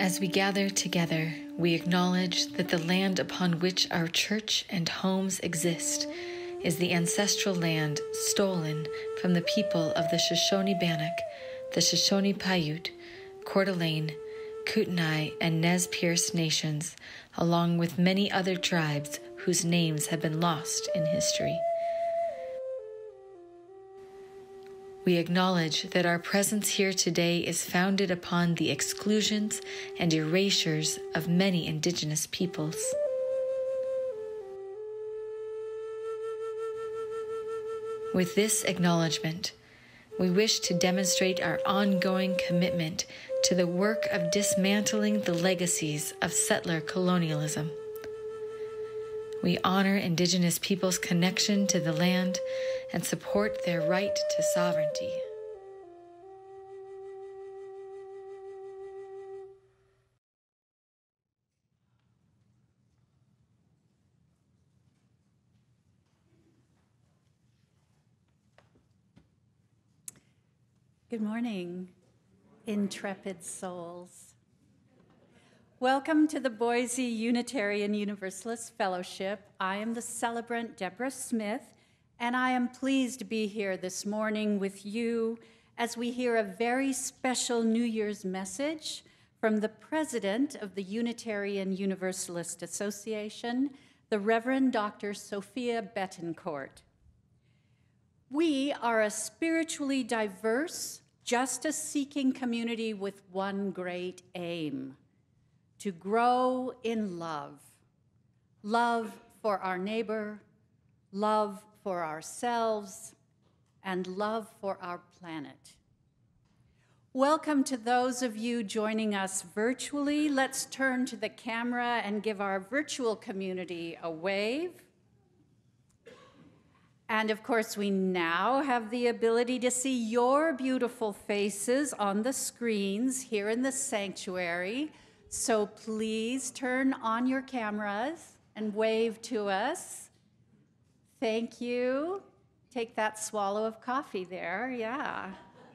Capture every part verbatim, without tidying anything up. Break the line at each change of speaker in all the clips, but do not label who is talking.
As we gather together, we acknowledge that the land upon which our church and homes exist is the ancestral land stolen from the people of the Shoshone Bannock, the Shoshone Paiute, Coeur d'Alene, Kootenai, and Nez Perce nations, along with many other tribes whose names have been lost in history. We acknowledge that our presence here today is founded upon the exclusions and erasures of many indigenous peoples. With this acknowledgement, we wish to demonstrate our ongoing commitment to the work of dismantling the legacies of settler colonialism. We honor Indigenous peoples' connection to the land and support their right to sovereignty.
Good morning, intrepid souls. Welcome to the Boise Unitarian Universalist Fellowship. I am the celebrant Deborah Smith, and I am pleased to be here this morning with you as we hear a very special New Year's message from the president of the Unitarian Universalist Association, the Reverend Doctor Sophia Betancourt. We are a spiritually diverse, justice-seeking community with one great aim: to grow in love. Love for our neighbor, love for ourselves, and love for our planet. Welcome to those of you joining us virtually. Let's turn to the camera and give our virtual community a wave. And of course, we now have the ability to see your beautiful faces on the screens here in the sanctuary. So please turn on your cameras and wave to us. Thank you. Take that swallow of coffee there, yeah.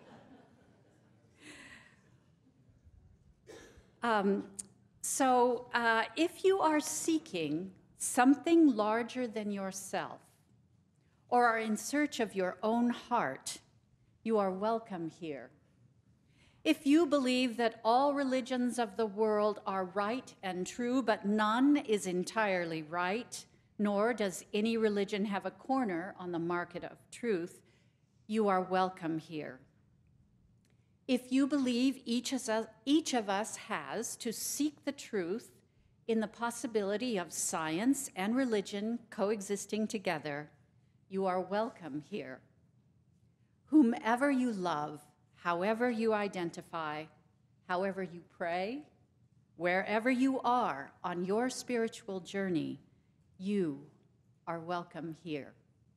Um, so uh, if you are seeking something larger than yourself, or are in search of your own heart, you are welcome here. If you believe that all religions of the world are right and true, but none is entirely right, nor does any religion have a corner on the market of truth, you are welcome here. If you believe each of us, each of us has to seek the truth in the possibility of science and religion coexisting together, you are welcome here. Whomever you love, however you identify, however you pray, wherever you are on your spiritual journey, you are welcome here.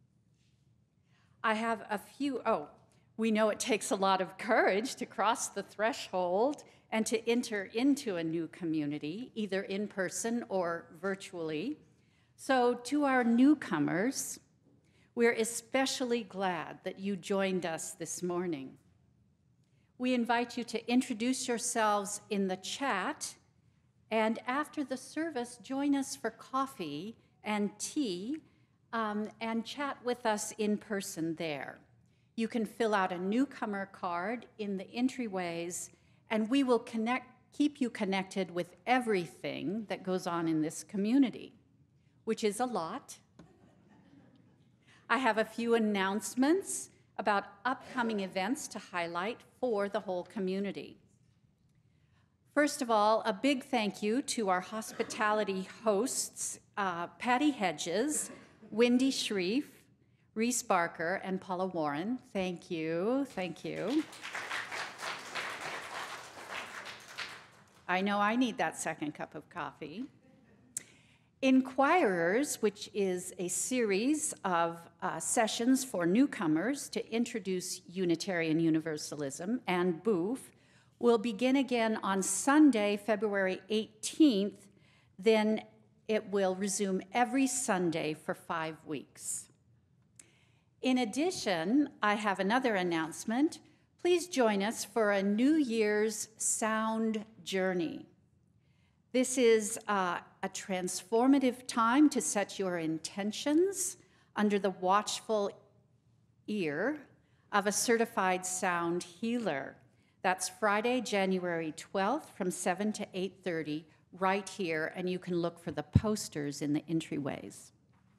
I have a few, oh, we know it takes a lot of courage to cross the threshold and to enter into a new community, either in person or virtually. So to our newcomers, we're especially glad that you joined us this morning. We invite you to introduce yourselves in the chat, and after the service, join us for coffee and tea, um, and chat with us in person there. You can fill out a newcomer card in the entryways, and we will connect, keep you connected with everything that goes on in this community, which is a lot. I have a few announcements about upcoming events to highlight for the whole community. First of all, a big thank you to our hospitality hosts, uh, Patty Hedges, Wendy Shreve, Reese Barker, and Paula Warren. Thank you, thank you. I know I need that second cup of coffee. Inquirers, which is a series of uh, sessions for newcomers to introduce Unitarian Universalism, and B O O F, will begin again on Sunday, February eighteenth. Then it will resume every Sunday for five weeks. In addition, I have another announcement. Please join us for a New Year's sound journey. This is uh, a transformative time to set your intentions under the watchful ear of a certified sound healer. That's Friday, January twelfth from seven to eight thirty right here, and you can look for the posters in the entryways.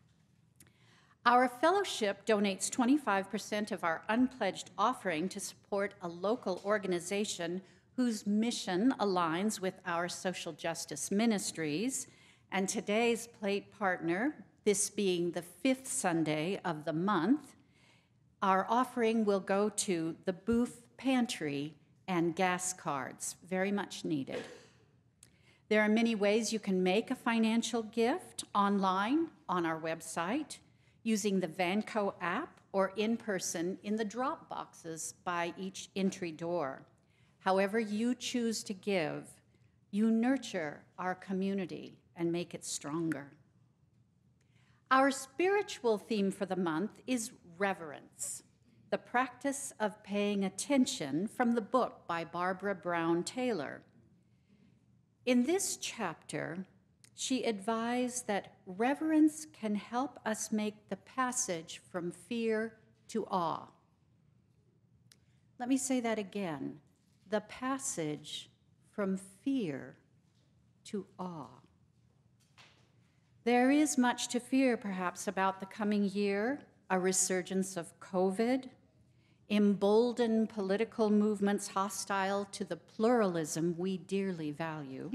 Our fellowship donates twenty-five percent of our unpledged offering to support a local organization whose mission aligns with our social justice ministries. And today's plate partner, this being the fifth Sunday of the month, our offering will go to the Booth Pantry and gas cards, very much needed. There are many ways you can make a financial gift online on our website, using the Vanco app, or in person in the drop boxes by each entry door. However you choose to give, you nurture our community and make it stronger. Our spiritual theme for the month is reverence, the practice of paying attention, from the book by Barbara Brown Taylor. In this chapter, she advised that reverence can help us make the passage from fear to awe. Let me say that again. The passage from fear to awe. There is much to fear, perhaps, about the coming year, a resurgence of COVID, emboldened political movements hostile to the pluralism we dearly value.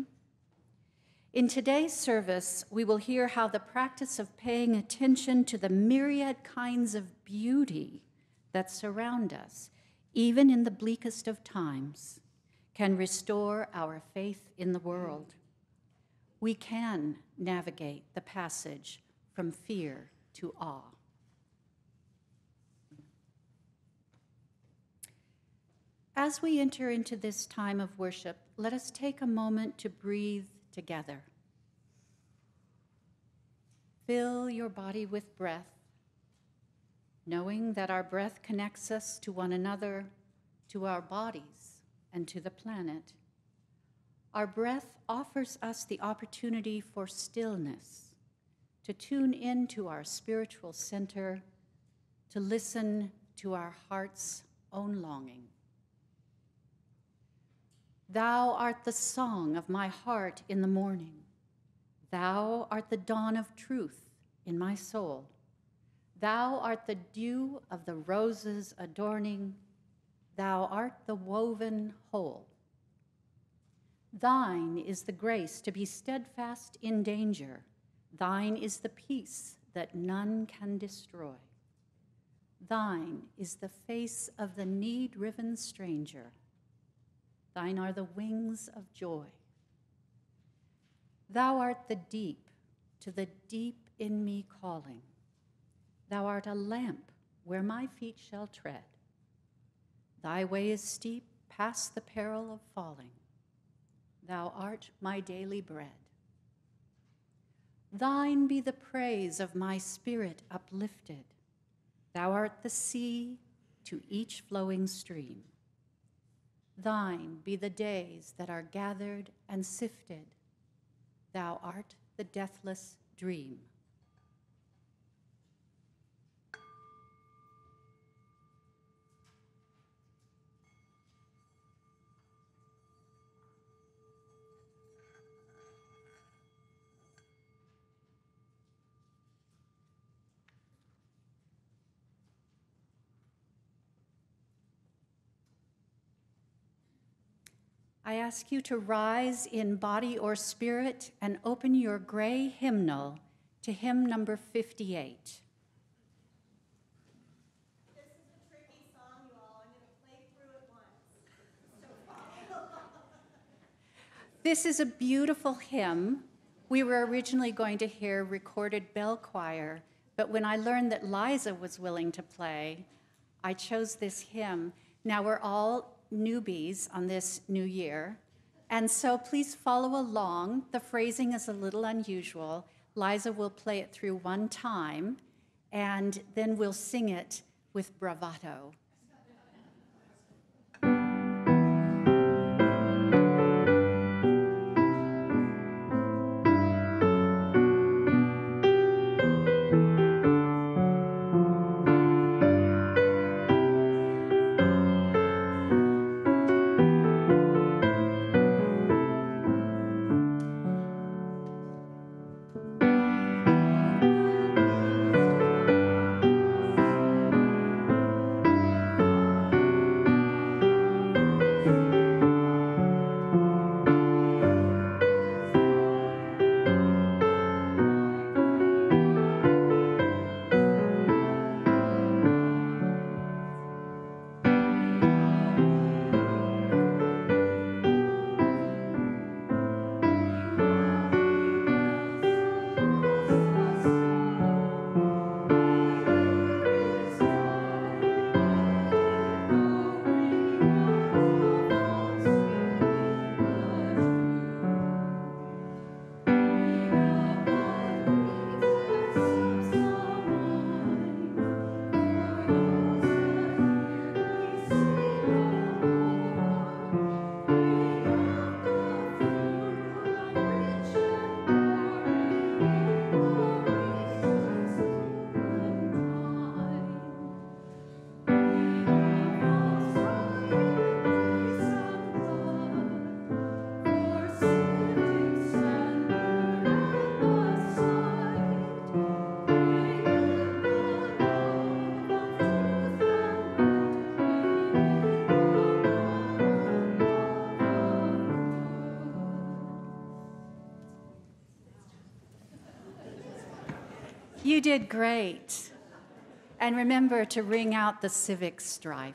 In today's service, we will hear how the practice of paying attention to the myriad kinds of beauty that surround us, even in the bleakest of times, can restore our faith in the world. We can navigate the passage from fear to awe. As we enter into this time of worship, let us take a moment to breathe together. Fill your body with breath, knowing that our breath connects us to one another, to our bodies, and to the planet. Our breath offers us the opportunity for stillness, to tune into our spiritual center, to listen to our heart's own longing. Thou art the song of my heart in the morning. Thou art the dawn of truth in my soul. Thou art the dew of the roses adorning. Thou art the woven whole. Thine is the grace to be steadfast in danger. Thine is the peace that none can destroy. Thine is the face of the need-riven stranger. Thine are the wings of joy. Thou art the deep, to the deep in me calling. Thou art a lamp where my feet shall tread. Thy way is steep, past the peril of falling. Thou art my daily bread. Thine be the praise of my spirit uplifted. Thou art the sea to each flowing stream. Thine be the days that are gathered and sifted. Thou art the deathless dream. I ask you to rise in body or spirit and open your gray hymnal to hymn number fifty-eight.
This is a tricky song, you all. I'm going to play through it once. So follow.
This is a beautiful hymn. We were originally going to hear recorded bell choir, but when I learned that Liza was willing to play, I chose this hymn. Now we're all newbies on this new year, and so please follow along. The phrasing is a little unusual. Liza will play it through one time, and then we'll sing it with bravado. You did great. And remember to ring out the civic strife.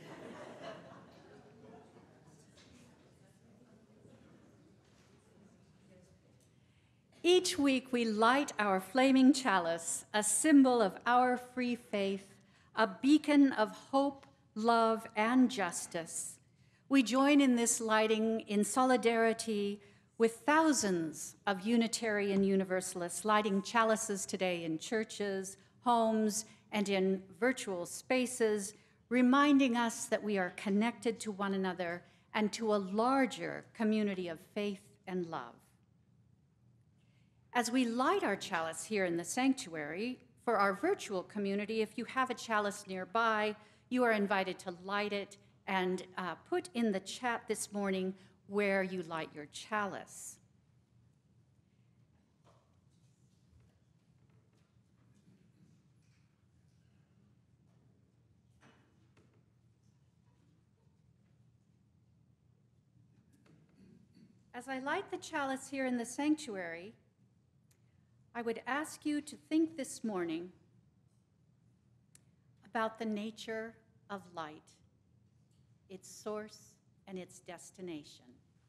Each week we light our flaming chalice, a symbol of our free faith, a beacon of hope, love, and justice. We join in this lighting in solidarity with thousands of Unitarian Universalists lighting chalices today in churches, homes, and in virtual spaces, reminding us that we are connected to one another and to a larger community of faith and love. As we light our chalice here in the sanctuary, for our virtual community, if you have a chalice nearby, you are invited to light it and uh, put in the chat this morning where you light your chalice. As I light the chalice here in the sanctuary, I would ask you to think this morning about the nature of light, its source and its destination.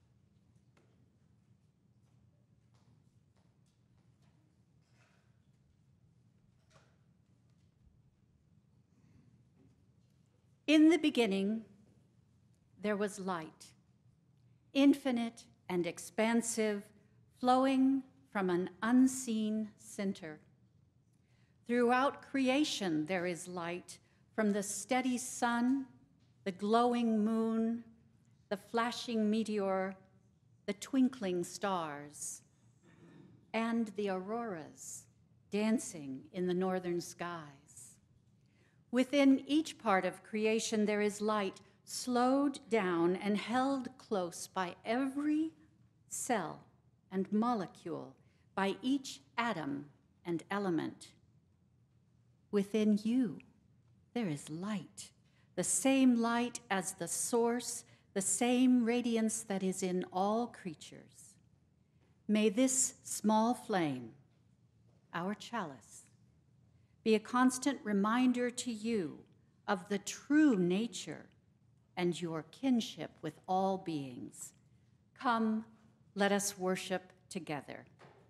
In the beginning, there was light, infinite and expansive, flowing from an unseen center. Throughout creation, there is light from the steady sun, the glowing moon, the flashing meteor, the twinkling stars, and the auroras dancing in the northern skies. Within each part of creation, there is light slowed down and held close by every cell and molecule, by each atom and element. Within you, there is light, the same light as the source, the same radiance that is in all creatures. May this small flame, our chalice, be a constant reminder to you of the true nature and your kinship with all beings. Come, let us worship together.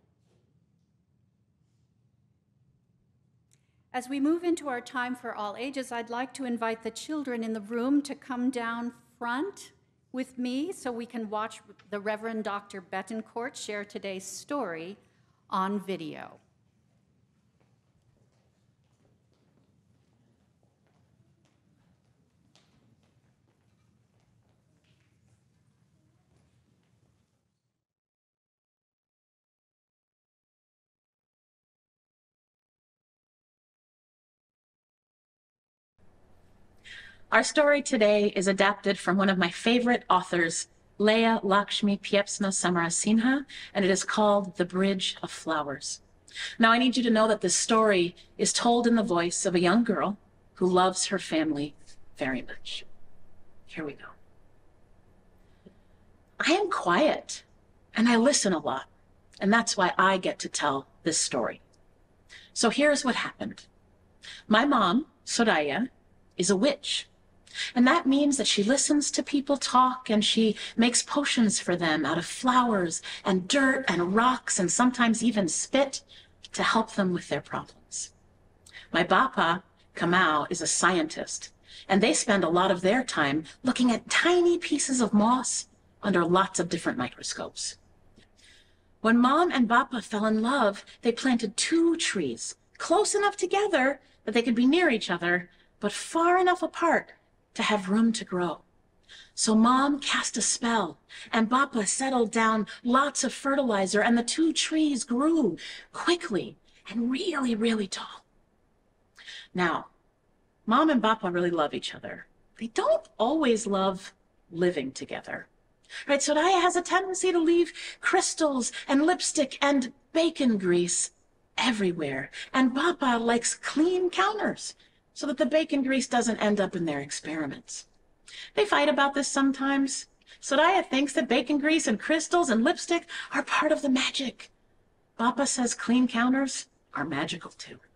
As we move into our time for all ages, I'd like to invite the children in the room to come down front with me so we can watch the Reverend Doctor Betancourt share today's story on video.
Our story today is adapted from one of my favorite authors, Leah Lakshmi Piepzna Samarasinha, and it is called The Bridge of Flowers. Now, I need you to know that this story is told in the voice of a young girl who loves her family very much. Here we go. I am quiet, and I listen a lot, and that's why I get to tell this story. So here's what happened. My mom, Soraya, is a witch. And that means that she listens to people talk and she makes potions for them out of flowers and dirt and rocks and sometimes even spit to help them with their problems. My Bapa, Kamau, is a scientist, and they spend a lot of their time looking at tiny pieces of moss under lots of different microscopes. When Mom and Bapa fell in love, they planted two trees, close enough together that they could be near each other, but far enough apart to have room to grow. So Mom cast a spell, and Bapa settled down lots of fertilizer, and the two trees grew quickly and really, really tall. Now, Mom and Bapa really love each other. They don't always love living together. Right, Soraya has a tendency to leave crystals and lipstick and bacon grease everywhere, and Bapa likes clean counters so that the bacon grease doesn't end up in their experiments. They fight about this sometimes. Soraya thinks that bacon grease and crystals and lipstick are part of the magic. Bapa says clean counters are magical too.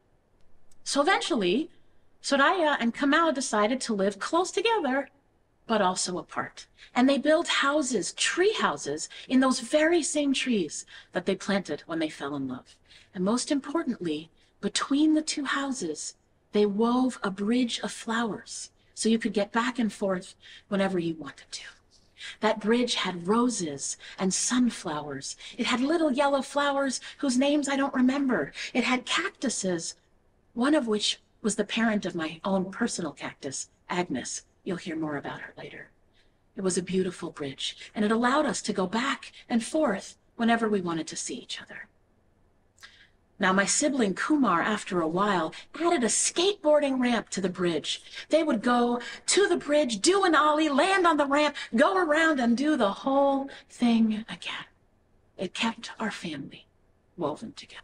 So eventually, Soraya and Kamau decided to live close together, but also apart. And they built houses, tree houses, in those very same trees that they planted when they fell in love. And most importantly, between the two houses, they wove a bridge of flowers so you could get back and forth whenever you wanted to. That bridge had roses and sunflowers. It had little yellow flowers whose names I don't remember. It had cactuses, one of which was the parent of my own personal cactus, Agnes. You'll hear more about her later. It was a beautiful bridge, and it allowed us to go back and forth whenever we wanted to see each other. Now, my sibling Kumar, after a while, added a skateboarding ramp to the bridge. They would go to the bridge, do an ollie, land on the ramp, go around and do the whole thing again. It kept our family woven together.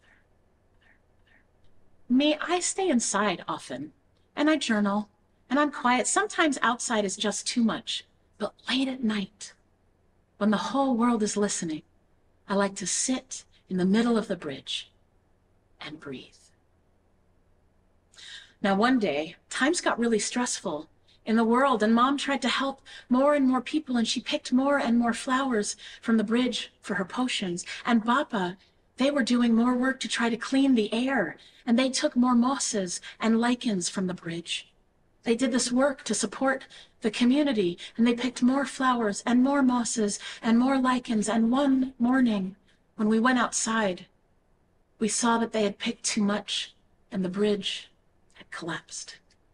Me, I stay inside often, and I journal, and I'm quiet. Sometimes outside is just too much, but late at night, when the whole world is listening, I like to sit in the middle of the bridge and breathe. Now, one day, times got really stressful in the world, and Mom tried to help more and more people, and she picked more and more flowers from the bridge for her potions. And Bappa, they were doing more work to try to clean the air, and they took more mosses and lichens from the bridge. They did this work to support the community, and they picked more flowers and more mosses and more lichens. And one morning, when we went outside, we saw that they had picked too much, and the bridge had collapsed.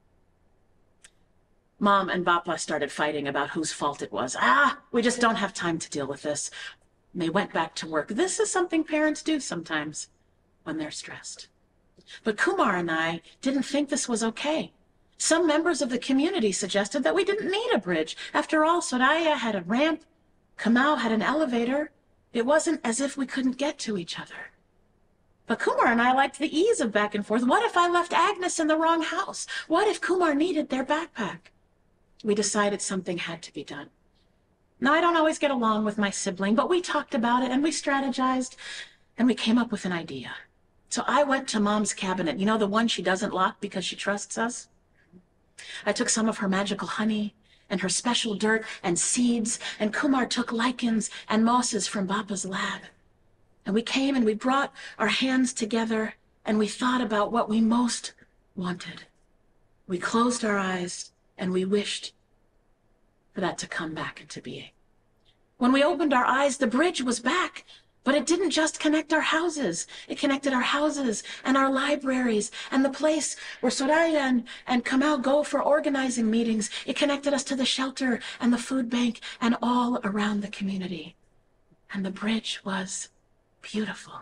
Mom and Bappa started fighting about whose fault it was. Ah, we just don't have time to deal with this. And they went back to work. This is something parents do sometimes when they're stressed. But Kumar and I didn't think this was okay. Some members of the community suggested that we didn't need a bridge. After all, Soraya had a ramp, Kamau had an elevator. It wasn't as if we couldn't get to each other. But Kumar and I liked the ease of back and forth. What if I left Agnes in the wrong house? What if Kumar needed their backpack? We decided something had to be done. Now, I don't always get along with my sibling, but we talked about it and we strategized and we came up with an idea. So I went to Mom's cabinet, you know, the one she doesn't lock because she trusts us? I took some of her magical honey and her special dirt and seeds, and Kumar took lichens and mosses from Bappa's lab. And we came and we brought our hands together and we thought about what we most wanted. We closed our eyes and we wished for that to come back into being. When we opened our eyes, the bridge was back. But it didn't just connect our houses. It connected our houses and our libraries and the place where Soraya and, and Kamau go for organizing meetings. It connected us to the shelter and the food bank and all around the community. And the bridge was beautiful.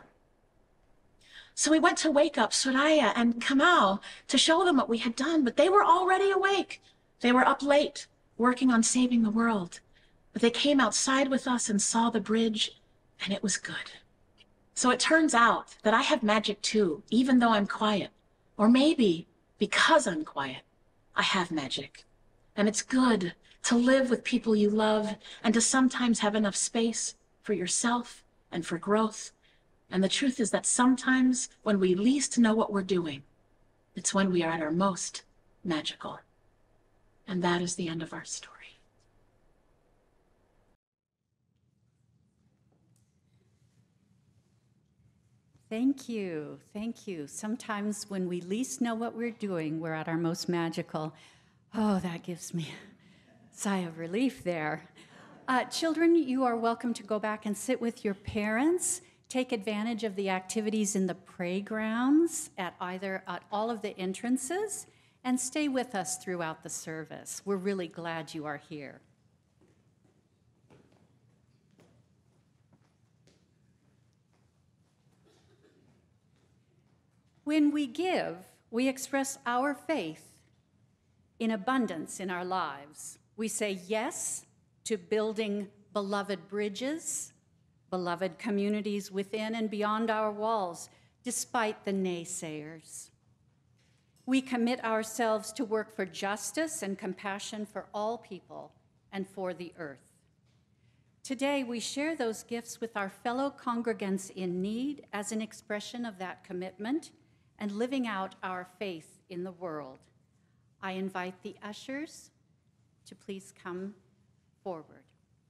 So we went to wake up Soraya and Kamau to show them what we had done, but they were already awake. They were up late, working on saving the world. But they came outside with us and saw the bridge, and it was good. So it turns out that I have magic too, even though I'm quiet. Or maybe because I'm quiet, I have magic. And it's good to live with people you love and to sometimes have enough space for yourself and for growth. And the truth is that sometimes when we least know what we're doing, it's when we are at our most magical. And that is the end of our story.
Thank you, thank you. Sometimes when we least know what we're doing, we're at our most magical. Oh, that gives me a sigh of relief there. Uh, children, you are welcome to go back and sit with your parents. Take advantage of the activities in the playgrounds at either at all of the entrances, and stay with us throughout the service. We're really glad you are here. When we give, we express our faith in abundance in our lives. We say yes to building beloved bridges, beloved communities within and beyond our walls, despite the naysayers. We commit ourselves to work for justice and compassion for all people and for the earth. Today, we share those gifts with our fellow congregants in need as an expression of that commitment and living out our faith in the world. I invite the ushers to please come forward.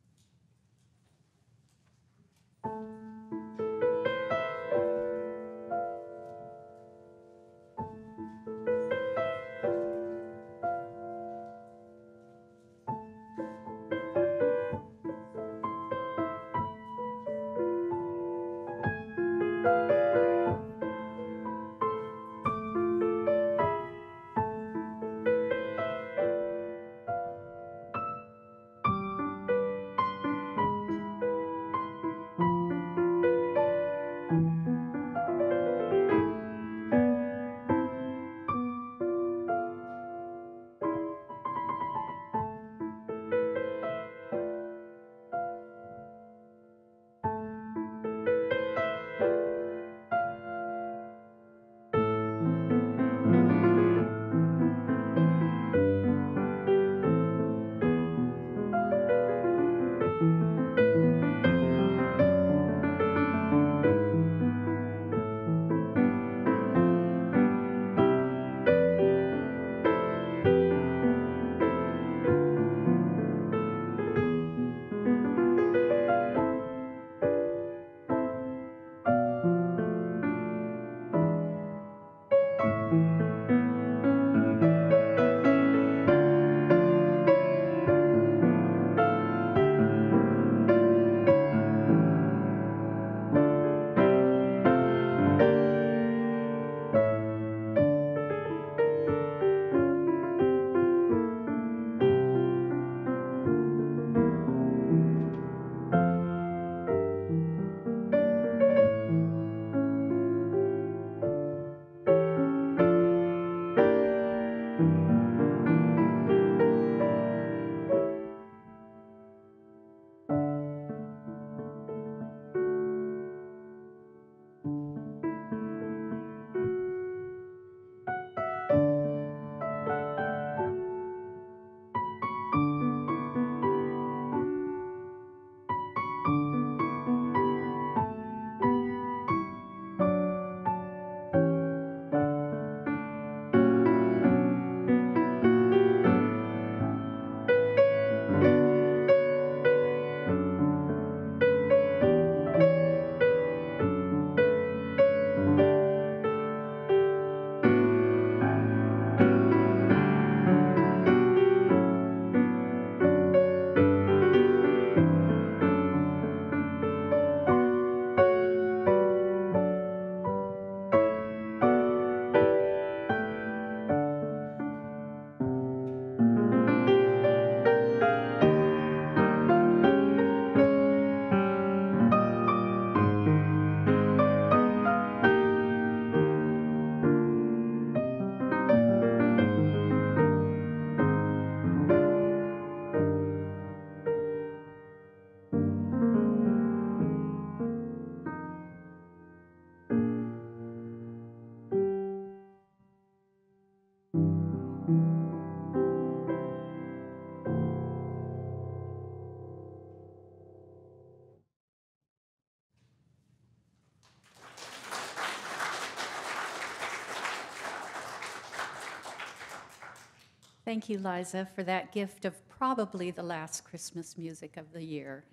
Thank you, Liza, for that gift of probably the last Christmas music of the year.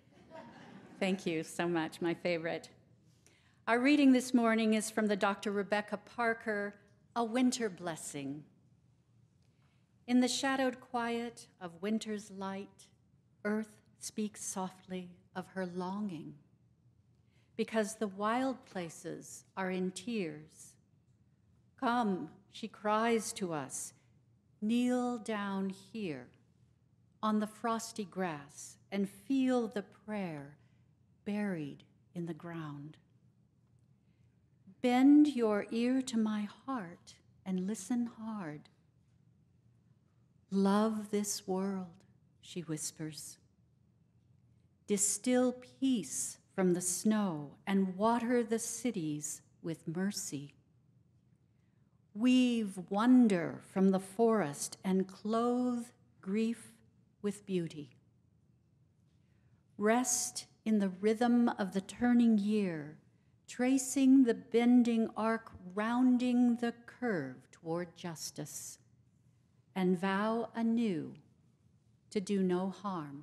Thank you so much, my favorite. Our reading this morning is from the Doctor Rebecca Parker, A Winter Blessing. In the shadowed quiet of winter's light, earth speaks softly of her longing, because the wild places are in tears. Come, she cries to us, kneel down here on the frosty grass and feel the prayer buried in the ground. Bend your ear to my heart and listen hard. Love this world, she whispers. Distill peace from the snow and water the cities with mercy. Weave wonder from the forest and clothe grief with beauty. Rest in the rhythm of the turning year, tracing the bending arc, rounding the curved toward justice, and vow anew to do no harm.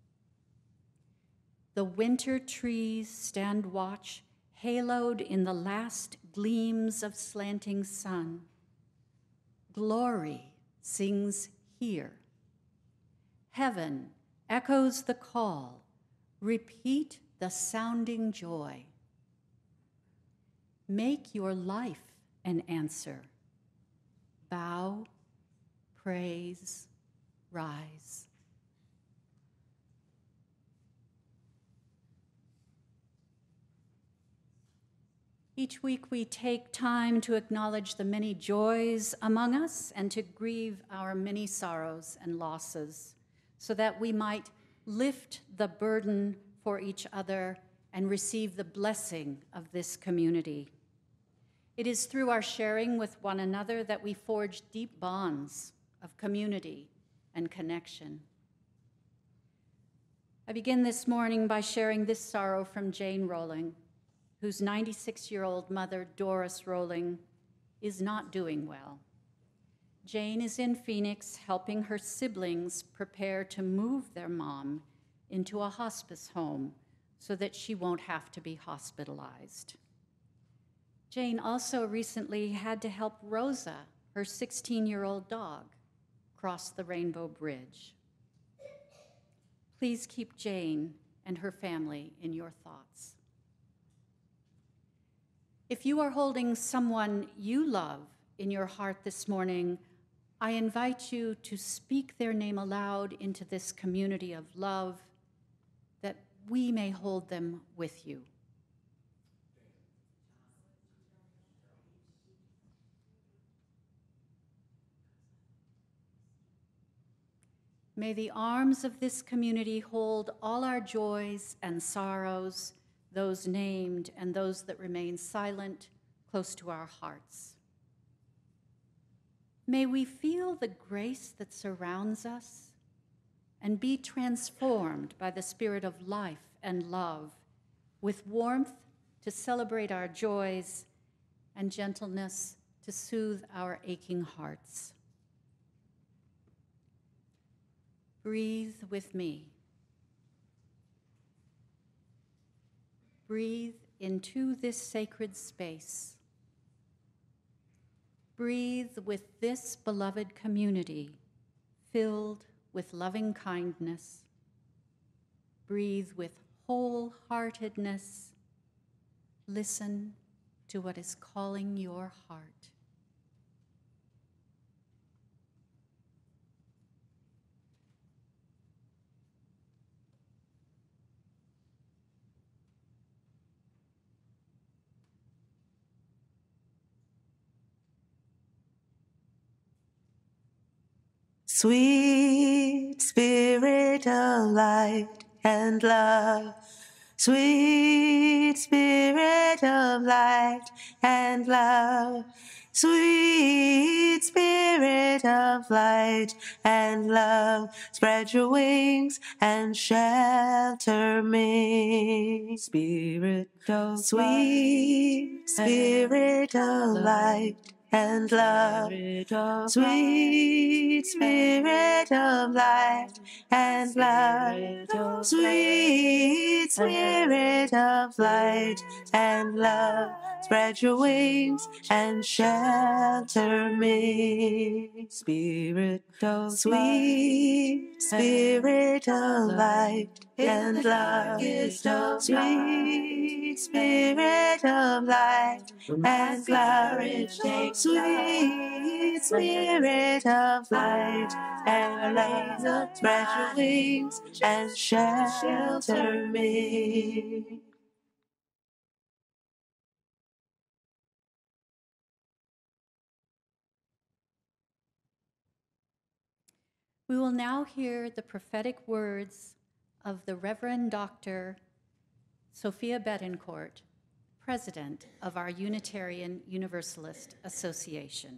The winter trees stand watch, haloed in the last gleams of slanting sun. Glory sings here. Heaven echoes the call. Repeat the sounding joy. Make your life an answer. Bow, praise, rise. Each week we take time to acknowledge the many joys among us and to grieve our many sorrows and losses, so that we might lift the burden for each other and receive the blessing of this community. It is through our sharing with one another that we forge deep bonds of community and connection. I begin this morning by sharing this sorrow from Jane Rowling, whose ninety-six-year-old mother, Doris Rowling, is not doing well. Jane is in Phoenix helping her siblings prepare to move their mom into a hospice home so that she won't have to be hospitalized. Jane also recently had to help Rosa, her sixteen-year-old dog, cross the Rainbow Bridge. Please keep Jane and her family in your thoughts. If you are holding someone you love in your heart this morning, I invite you to speak their name aloud into this community of love, that we may hold them with you. May the arms of this community hold all our joys and sorrows, those named and those that remain silent, close to our hearts. May we feel the grace that surrounds us and be transformed by the spirit of life and love, with warmth to celebrate our joys and gentleness to soothe our aching hearts. Breathe with me. Breathe into this sacred space. Breathe with this beloved community, filled with loving kindness. Breathe with wholeheartedness. Listen to what is calling your heart.
Sweet Spirit of light and love, sweet Spirit of light and love, sweet Spirit of light and love, spread your wings and shelter me. Spirit of sweet Spirit of light and love, sweet Spirit of light and love, sweet Spirit of light and love, spread your wings and shelter me. Spirit of sweet Spirit of light and love, sweet Spirit of light and love, sweet Spirit of light and love, spread your wings and shelter me.
We will now hear the prophetic words of the Reverend Doctor Sophia Betancourt, President of our Unitarian Universalist Association.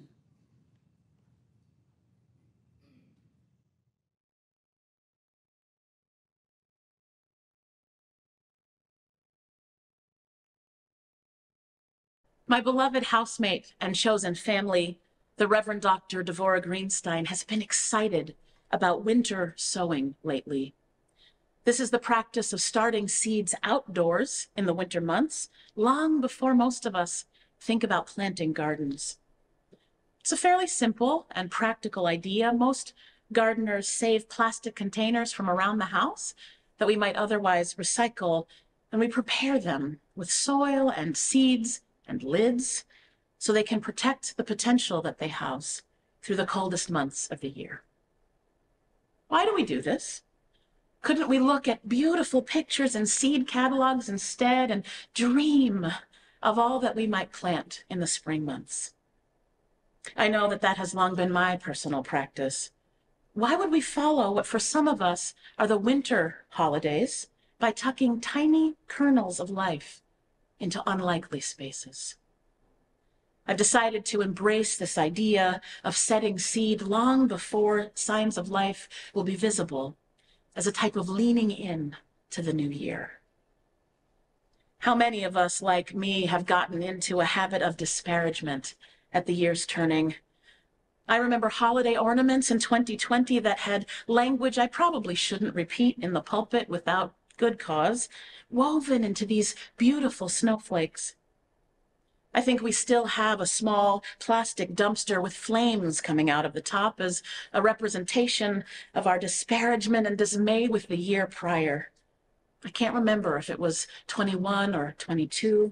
My beloved housemate and chosen family, The Reverend Doctor Devorah Greenstein has been excited about winter sowing lately. This is the practice of starting seeds outdoors in the winter months, long before most of us think about planting gardens. It's a fairly simple and practical idea. Most gardeners save plastic containers from around the house that we might otherwise recycle, and we prepare them with soil and seeds and lids so they can protect the potential that they house through the coldest months of the year. Why do we do this? Couldn't we look at beautiful pictures and seed catalogs instead and dream of all that we might plant in the spring months? I know that that has long been my personal practice. Why would we follow what for some of us are the winter holidays by tucking tiny kernels of life into unlikely spaces? I've decided to embrace this idea of setting seed long before signs of life will be visible as a type of leaning in to the new year. How many of us, like me, have gotten into a habit of disparagement at the year's turning? I remember holiday ornaments in twenty twenty that had language I probably shouldn't repeat in the pulpit without good cause, woven into these beautiful snowflakes. I think we still have a small plastic dumpster with flames coming out of the top as a representation of our disparagement and dismay with the year prior. I can't remember if it was twenty-one or twenty-two.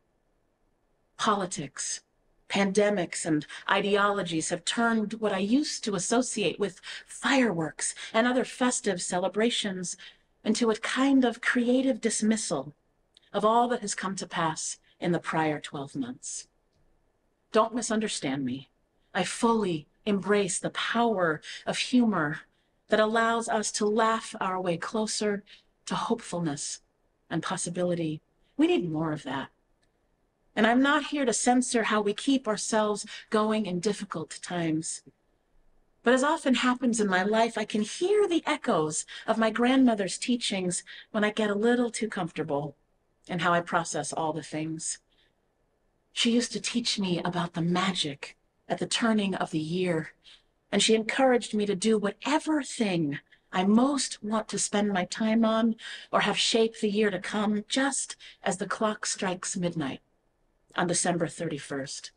Politics, pandemics, and ideologies have turned what I used to associate with fireworks and other festive celebrations into a kind of creative dismissal of all that has come to pass in the prior twelve months. Don't misunderstand me. I fully embrace the power of humor that allows us to laugh our way closer to hopefulness and possibility. We need more of that. And I'm not here to censor how we keep ourselves going in difficult times. But as often happens in my life, I can hear the echoes of my grandmother's teachings when I get a little too comfortable in how I process all the things. She used to teach me about the magic at the turning of the year, and she encouraged me to do whatever thing I most want to spend my time on or have shaped the year to come just as the clock strikes midnight on December thirty-first.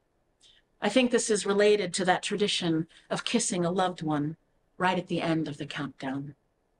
I think this is related to that tradition of kissing a loved one right at the end of the countdown.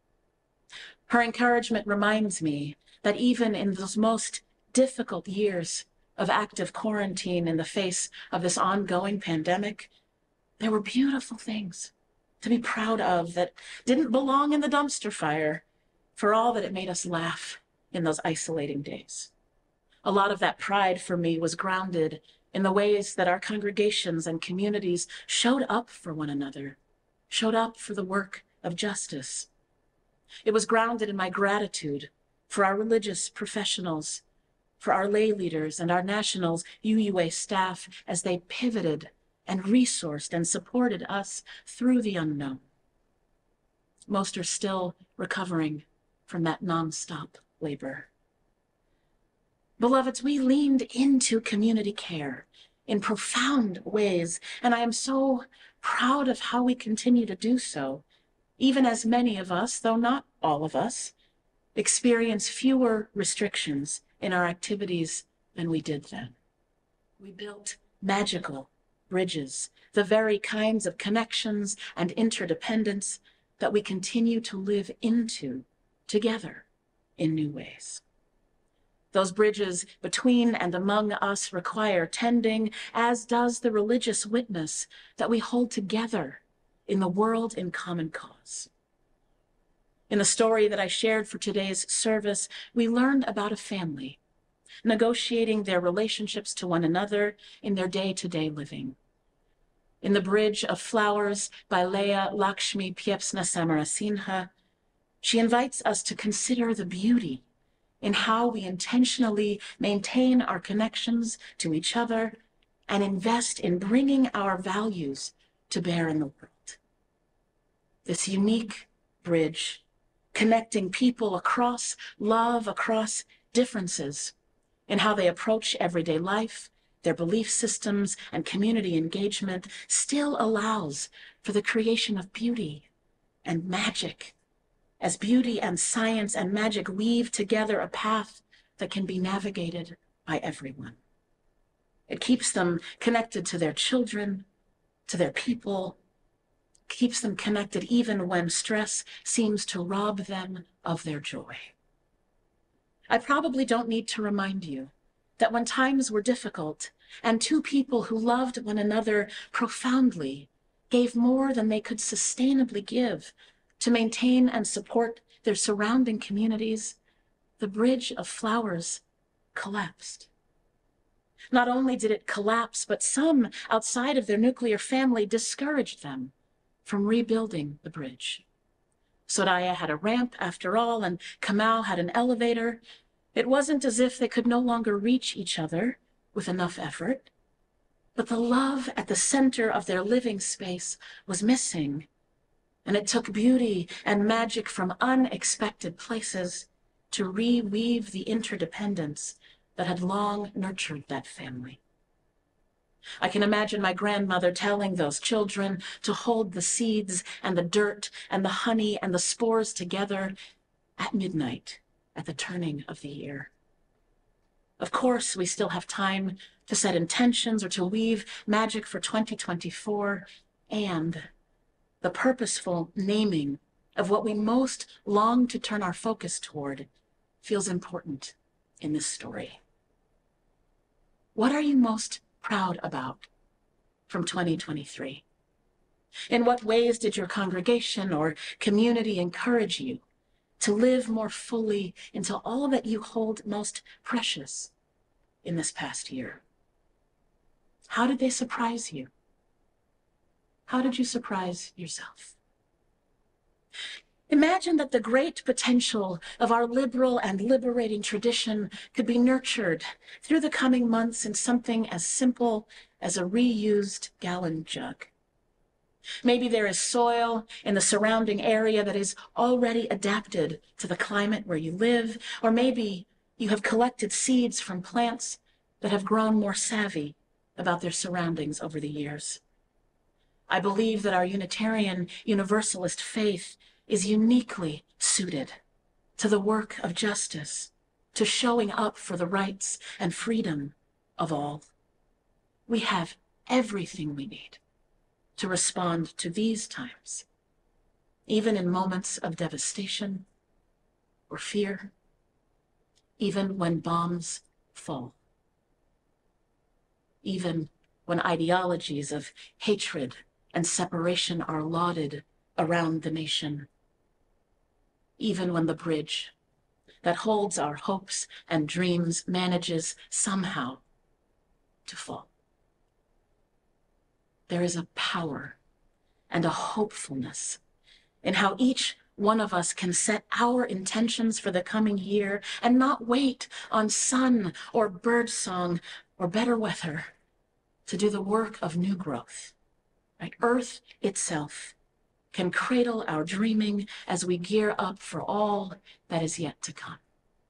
Her encouragement reminds me that even in those most difficult years of active quarantine in the face of this ongoing pandemic, there were beautiful things to be proud of that didn't belong in the dumpster fire, for all that it made us laugh in those isolating days. A lot of that pride for me was grounded in the ways that our congregations and communities showed up for one another, showed up for the work of justice. It was grounded in my gratitude for our religious professionals, for our lay leaders and our nationals U U A staff as they pivoted and resourced and supported us through the unknown. Most are still recovering from that nonstop labor. Beloveds, we leaned into community care in profound ways, and I am so proud of how we continue to do so, even as many of us, though not all of us, experience fewer restrictions in our activities than we did then. We built magical bridges, the very kinds of connections and interdependence that we continue to live into together in new ways. Those bridges between and among us require tending, as does the religious witness that we hold together in the world in common cause. In the story that I shared for today's service, we learned about a family negotiating their relationships to one another in their day-to-day living. In The Bridge of Flowers by Leah Lakshmi Piepzna Samarasinha, she invites us to consider the beauty in how we intentionally maintain our connections to each other and invest in bringing our values to bear in the world. This unique bridge, connecting people across love, across differences in how they approach everyday life, their belief systems and community engagement still allows for the creation of beauty and magic, as beauty and science and magic weave together a path that can be navigated by everyone. It keeps them connected to their children, to their people, keeps them connected even when stress seems to rob them of their joy. I probably don't need to remind you that when times were difficult and two people who loved one another profoundly gave more than they could sustainably give to maintain and support their surrounding communities, the bridge of flowers collapsed. Not only did it collapse, but some outside of their nuclear family discouraged them from rebuilding the bridge. Soraya had a ramp after all, and Kamau had an elevator. It wasn't as if they could no longer reach each other with enough effort, but the love at the center of their living space was missing, and it took beauty and magic from unexpected places to reweave the interdependence that had long nurtured that family. I can imagine my grandmother telling those children to hold the seeds and the dirt and the honey and the spores together at midnight at the turning of the year. Of course, we still have time to set intentions or to weave magic for twenty twenty-four, and the purposeful naming of what we most long to turn our focus toward feels important in this story. What are you most proud about from twenty twenty-three? In what ways did your congregation or community encourage you to live more fully into all that you hold most precious in this past year? How did they surprise you? How did you surprise yourself? Imagine that the great potential of our liberal and liberating tradition could be nurtured through the coming months in something as simple as a reused gallon jug. Maybe there is soil in the surrounding area that is already adapted to the climate where you live, or maybe you have collected seeds from plants that have grown more savvy about their surroundings over the years. I believe that our Unitarian Universalist faith is uniquely suited to the work of justice, to showing up for the rights and freedom of all. We have everything we need to respond to these times, even in moments of devastation or fear, even when bombs fall, even when ideologies of hatred and separation are lauded around the nation, even when the bridge that holds our hopes and dreams manages somehow to fall. There is a power and a hopefulness in how each one of us can set our intentions for the coming year and not wait on sun or bird song or better weather to do the work of new growth. Right? Earth itself can cradle our dreaming as we gear up for all that is yet to come.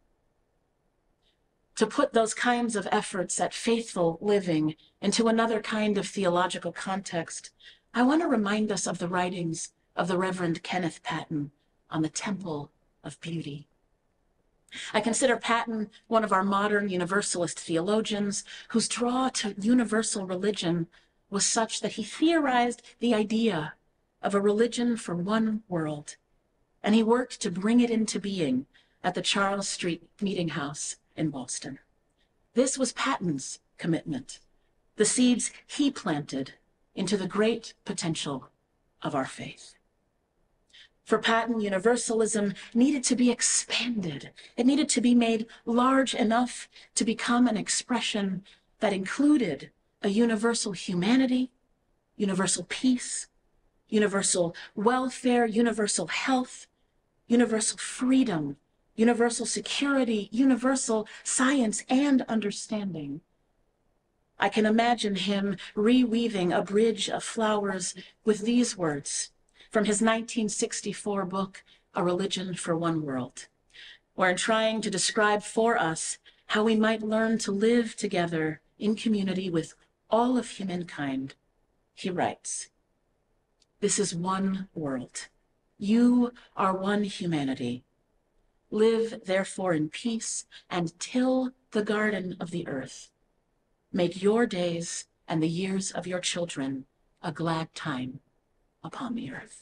To put those kinds of efforts at faithful living into another kind of theological context, I want to remind us of the writings of the Reverend Kenneth Patton on the Temple of Beauty. I consider Patton one of our modern Universalist theologians whose draw to universal religion was such that he theorized the idea of a religion for one world, and he worked to bring it into being at the Charles Street Meeting House in Boston. This was Patton's commitment, the seeds he planted into the great potential of our faith. For Patton, universalism needed to be expanded. It needed to be made large enough to become an expression that included a universal humanity, universal peace, universal welfare, universal health, universal freedom, universal security, universal science and understanding. I can imagine him reweaving a bridge of flowers with these words from his nineteen sixty-four book, A Religion for One World, where in trying to describe for us how we might learn to live together in community with all of humankind, he writes, "This is one world. You are one humanity. Live, therefore, in peace and till the garden of the earth. Make your days and the years of your children a glad time upon the earth."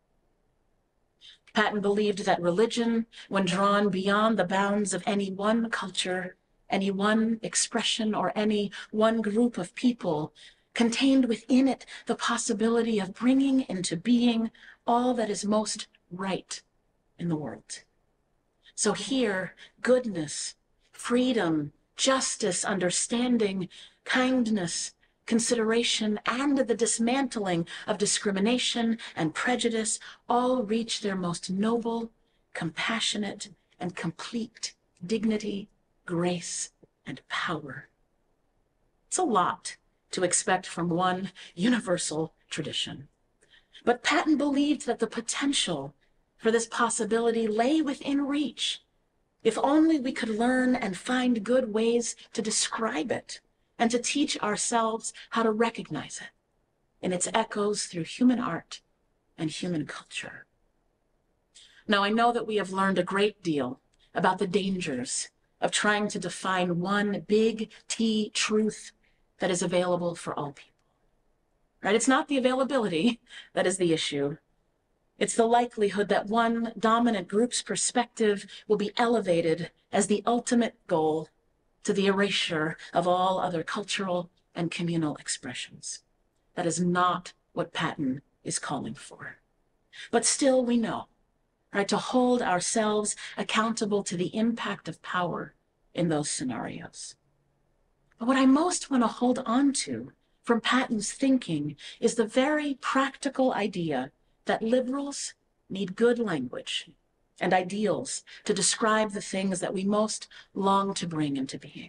Paton believed that religion, when drawn beyond the bounds of any one culture, any one expression, or any one group of people, contained within it the possibility of bringing into being all that is most right in the world. So here, goodness, freedom, justice, understanding, kindness, consideration, and the dismantling of discrimination and prejudice all reach their most noble, compassionate, and complete dignity, grace, and power. It's a lot to expect from one universal tradition. But Paton believed that the potential for this possibility lay within reach, if only we could learn and find good ways to describe it and to teach ourselves how to recognize it in its echoes through human art and human culture. Now, I know that we have learned a great deal about the dangers of trying to define one big T truth that is available for all people. Right? It's not the availability that is the issue. It's the likelihood that one dominant group's perspective will be elevated as the ultimate goal to the erasure of all other cultural and communal expressions. That is not what Paton is calling for. But still we know, right, to hold ourselves accountable to the impact of power in those scenarios. But what I most want to hold on to from Paton's thinking is the very practical idea that liberals need good language and ideals to describe the things that we most long to bring into being.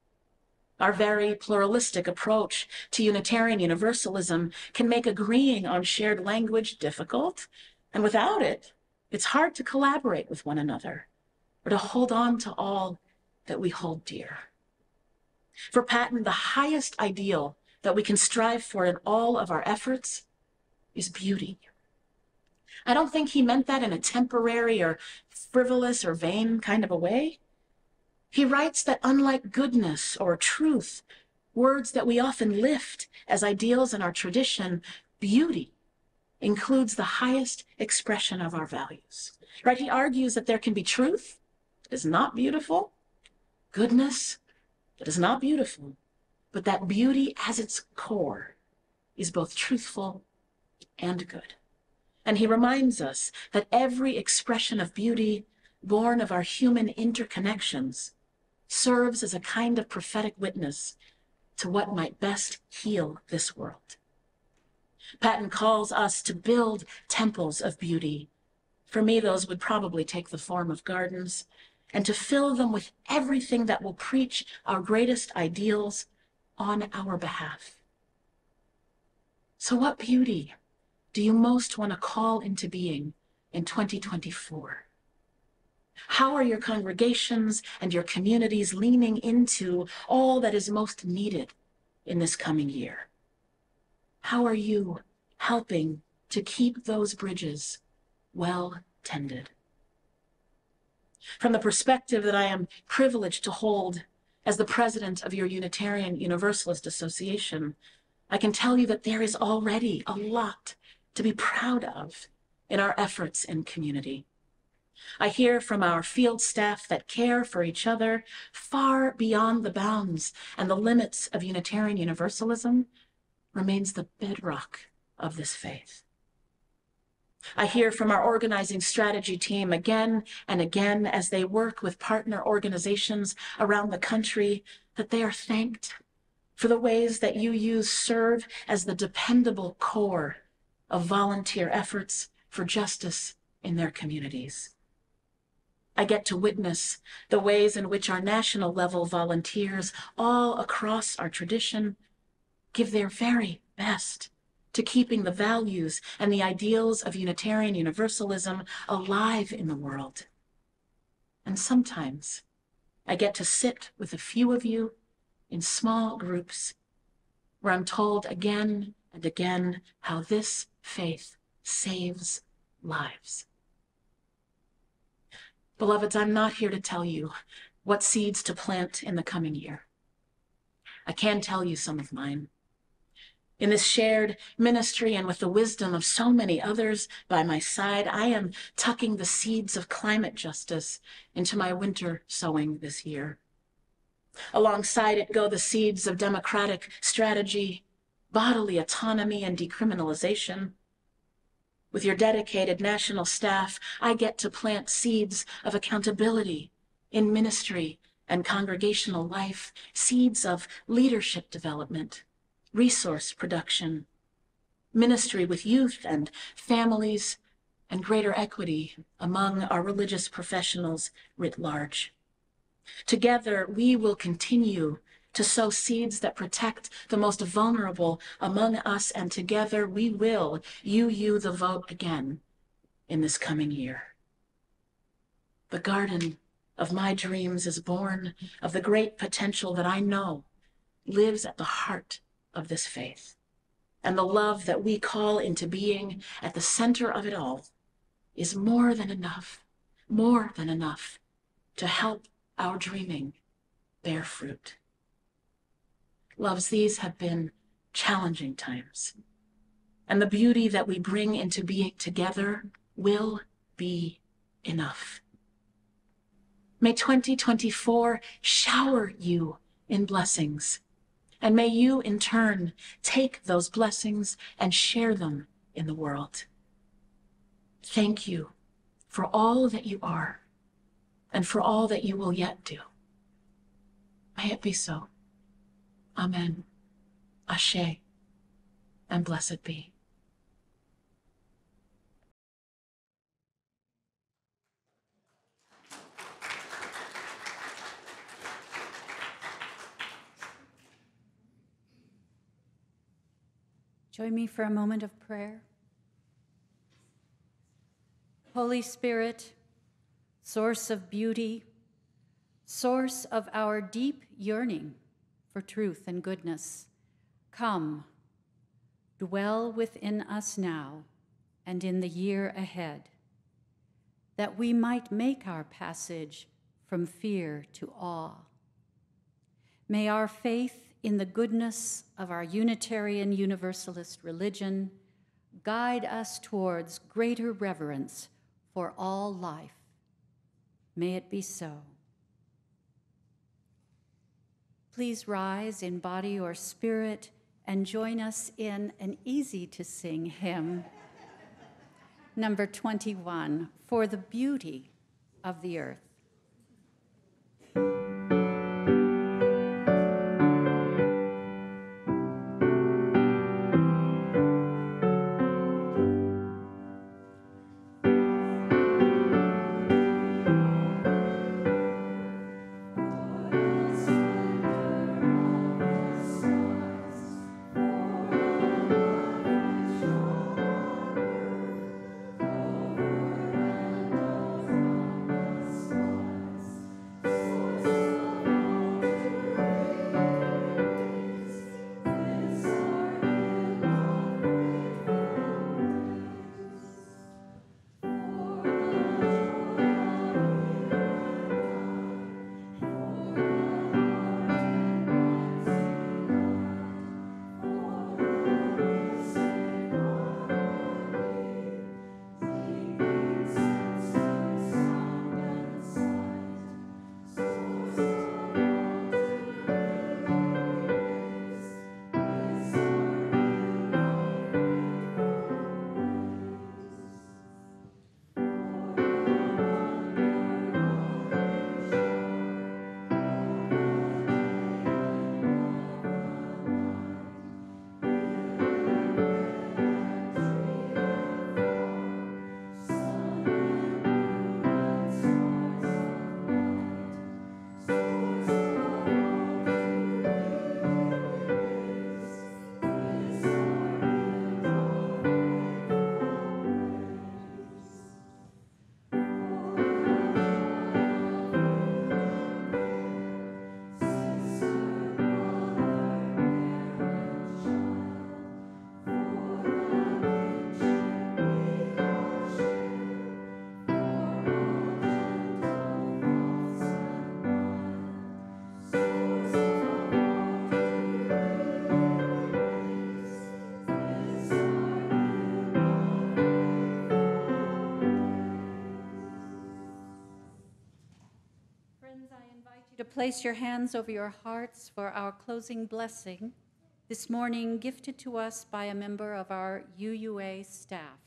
Our very pluralistic approach to Unitarian Universalism can make agreeing on shared language difficult, and without it, it's hard to collaborate with one another or to hold on to all that we hold dear. For Paton, the highest ideal that we can strive for in all of our efforts is beauty. I don't think he meant that in a temporary or frivolous or vain kind of a way. He writes that unlike goodness or truth, words that we often lift as ideals in our tradition, beauty includes the highest expression of our values. Right? He argues that there can be truth that is not beautiful, goodness that is not beautiful, but that beauty as its core is both truthful and good. And he reminds us that every expression of beauty born of our human interconnections serves as a kind of prophetic witness to what might best heal this world. Paton calls us to build temples of beauty. For me, those would probably take the form of gardens, and to fill them with everything that will preach our greatest ideals on our behalf. So what beauty do you most want to call into being in twenty twenty-four? How are your congregations and your communities leaning into all that is most needed in this coming year? How are you helping to keep those bridges well tended? From the perspective that I am privileged to hold as the president of your Unitarian Universalist Association, I can tell you that there is already a lot to be proud of in our efforts in community. I hear from our field staff that care for each other far beyond the bounds and the limits of Unitarian Universalism remains the bedrock of this faith. I hear from our organizing strategy team again and again as they work with partner organizations around the country that they are thanked for the ways that you use serve as the dependable core of volunteer efforts for justice in their communities. I get to witness the ways in which our national level volunteers all across our tradition give their very best to keeping the values and the ideals of Unitarian Universalism alive in the world. And sometimes I get to sit with a few of you in small groups where I'm told again and again how this faith saves lives. Beloveds, I'm not here to tell you what seeds to plant in the coming year. I can tell you some of mine. In this shared ministry and with the wisdom of so many others by my side, I am tucking the seeds of climate justice into my winter sowing this year. Alongside it go the seeds of democratic strategy, bodily autonomy, and decriminalization. With your dedicated national staff, I get to plant seeds of accountability in ministry and congregational life, seeds of leadership development, resource production, ministry with youth and families, and greater equity among our religious professionals writ large. Together, we will continue to sow seeds that protect the most vulnerable among us, and together we will U U the vote again in this coming year. The garden of my dreams is born of the great potential that I know lives at the heart of this faith, and the love that we call into being at the center of it all is more than enough, more than enough to help our dreaming bear fruit. Loves, these have been challenging times, and the beauty that we bring into being together will be enough. May twenty twenty-four shower you in blessings, and may you in turn take those blessings and share them in the world. Thank you for all that you are and for all that you will yet do. May it be so. Amen. Ashe, and blessed be.
Join me for a moment of prayer. Holy Spirit, source of beauty, source of our deep yearning for truth and goodness, come, dwell within us now and in the year ahead, that we might make our passage from fear to awe. May our faith in the goodness of our Unitarian Universalist religion guide us towards greater reverence for all life. May it be so. Please rise in body or spirit and join us in an easy-to-sing hymn, number twenty-one, For the Beauty of the Earth.
Over and over.
To place your hands over your hearts for our closing blessing, this morning gifted to us by a member of our U U A staff.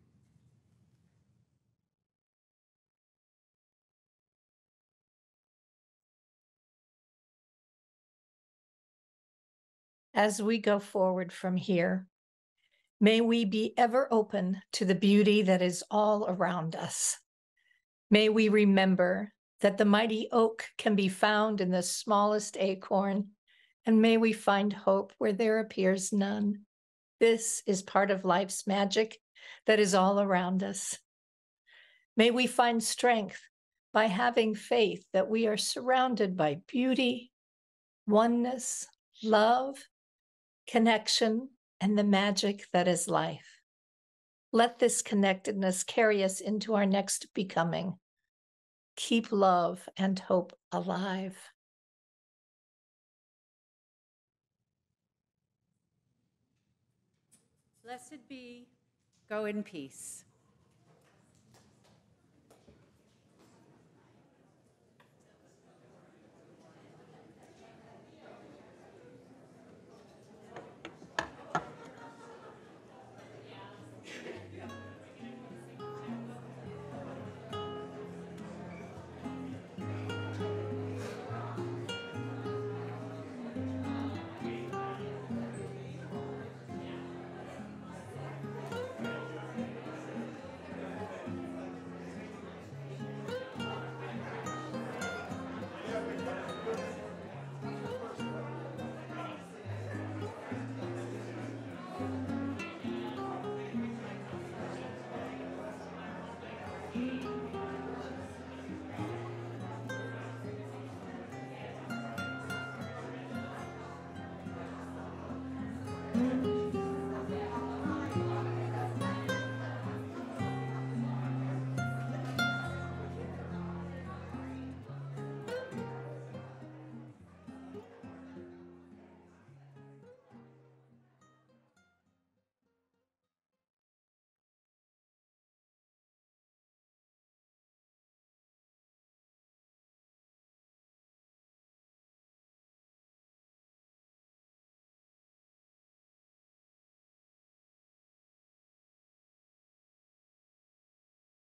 As we go forward from here, may we be ever open to the beauty that is all around us. May we remember that the mighty oak can be found in the smallest acorn, and may we find hope where there appears none. This is part of life's magic that is all around us. May we find strength by having faith that we are surrounded by beauty, oneness, love, connection, and the magic that is life. Let this connectedness carry us into our next becoming. Keep love and hope alive.
Blessed be, go in peace.